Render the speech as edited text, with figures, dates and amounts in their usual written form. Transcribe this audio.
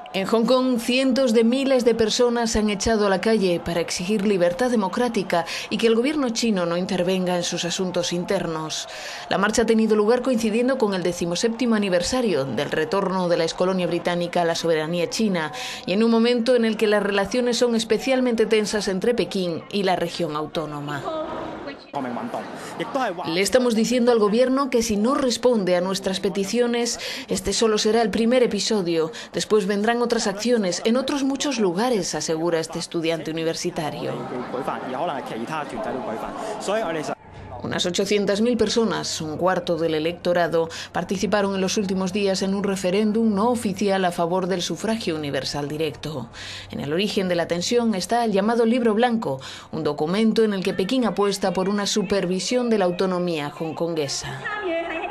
En Hong Kong, cientos de miles de personas se han echado a la calle para exigir libertad democrática y que el gobierno chino no intervenga en sus asuntos internos. La marcha ha tenido lugar coincidiendo con el 17º aniversario del retorno de la excolonia británica a la soberanía china y en un momento en el que las relaciones son especialmente tensas entre Pekín y la región autónoma. Le estamos diciendo al gobierno que si no responde a nuestras peticiones, este solo será el primer episodio. Después vendrán otras acciones en otros muchos lugares, asegura este estudiante universitario. Unas 800.000 personas, un cuarto del electorado, participaron en los últimos días en un referéndum no oficial a favor del sufragio universal directo. En el origen de la tensión está el llamado Libro Blanco, un documento en el que Pekín apuesta por una supervisión de la autonomía hongkonguesa.